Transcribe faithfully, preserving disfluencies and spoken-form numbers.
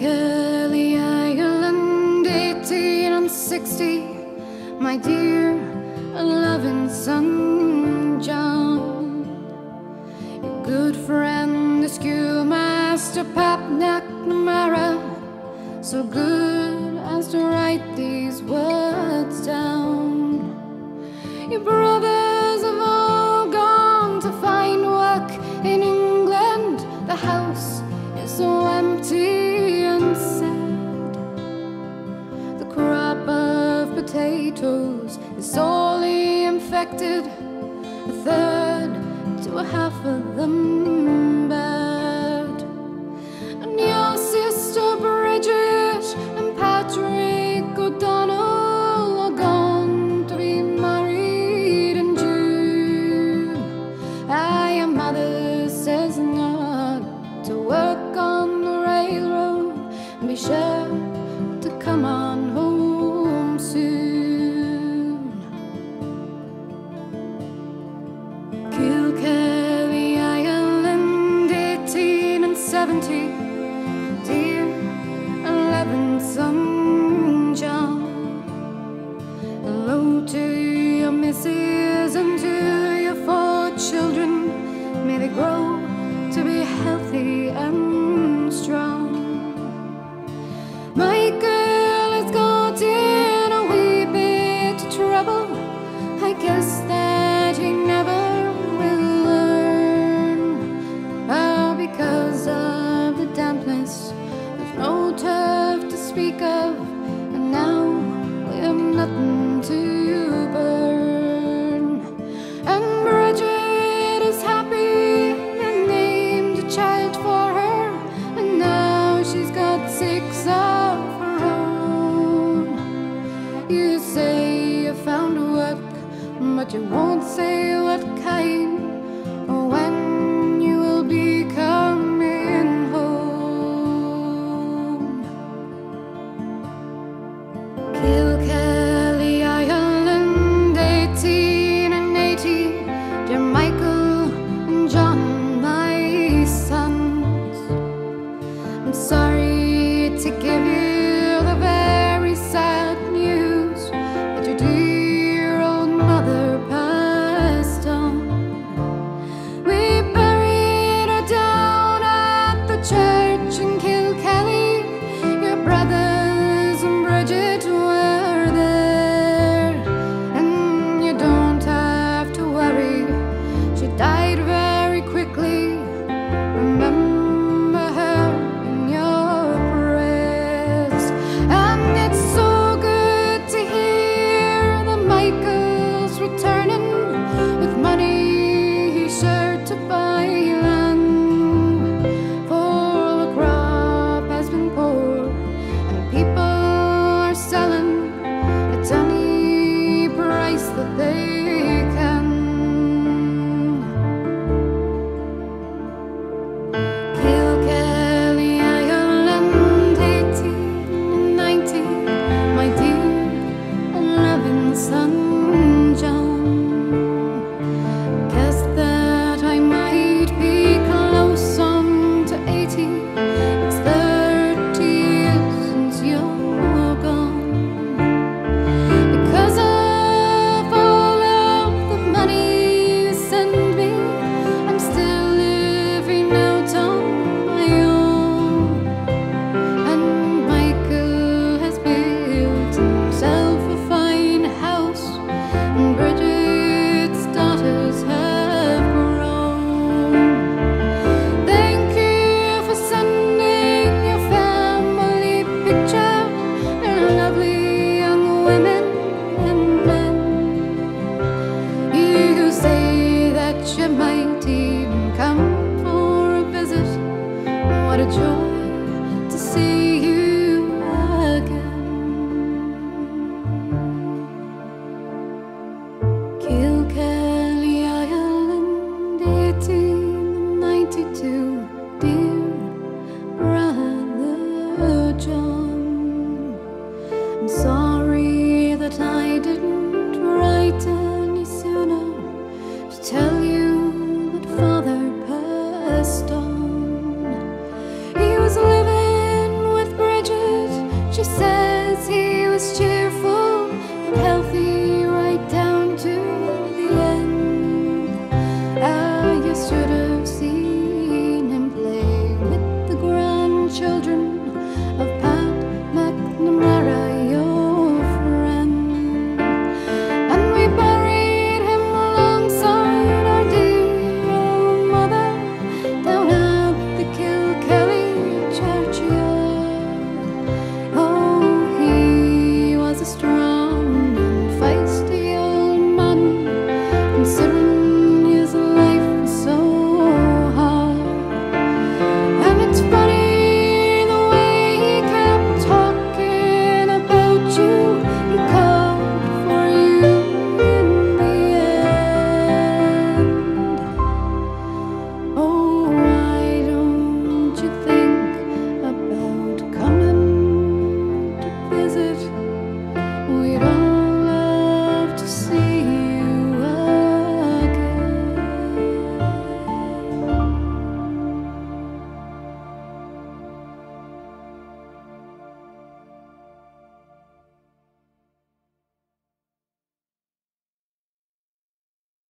Kilkelly, Ireland, eighteen and sixty, my dear loving son John. Your good friend, the schoolmaster Pap McNamara, so good as to write these words down. Your brothers have all gone to find work in England. The house is so empty and sad. The crop of potatoes is sorely infected, a third to a half of them bad. And your sister Bridget and Patrick O'Donnell are gone to be married in June. Ah, your mother says not to work on the railroad, and be sure to come on home soon. Kilkelly, Ireland, eighteen and seventy, dear eleven son John. Hello to your missus and to your four children. May they grow to be healthy and strong. My girl has got in a wee bit of trouble. I guess that he never will learn. Ah, because of the dampness, there's no turf to speak of, and now we have nothing to burn. And Bridget is happy and named a child for her, and now she's got six of her own. You say you found work, but you won't say what kind, or when you will be coming home. Kilkelly, Ireland, eighteen and eighty, dear Michael and John, my sons. I'm sorry to give you the very sad news that your dear old mother passed on. We buried her down at the church in Kilkelly. Your brothers and Bridget were there, and you don't have to worry, she died very quickly. Remember her in your prayers. And it's so good to hear that Michael's returning with money he's sure to buy land. For the crop has been poor, and people are selling at any price that they can. Kilkelly, Ireland, eighteen and ninety, my dear loving son John. Guess that I might be close on to eighty. It's thirty years since you're gone. Because of all of the money you send me, I'm still living out on my own. And Michael has built himself a fine house, and Bridget's daughters have grown. Thank you for sending your family picture. They're lovely young women and men. You say that you might even come for a visit. What a joy to see you again. Kilkelly, Ireland, eighteen ninety-two, dear brother John. I'm sorry that I didn't write any sooner to tell you that Father passed on. He was living with see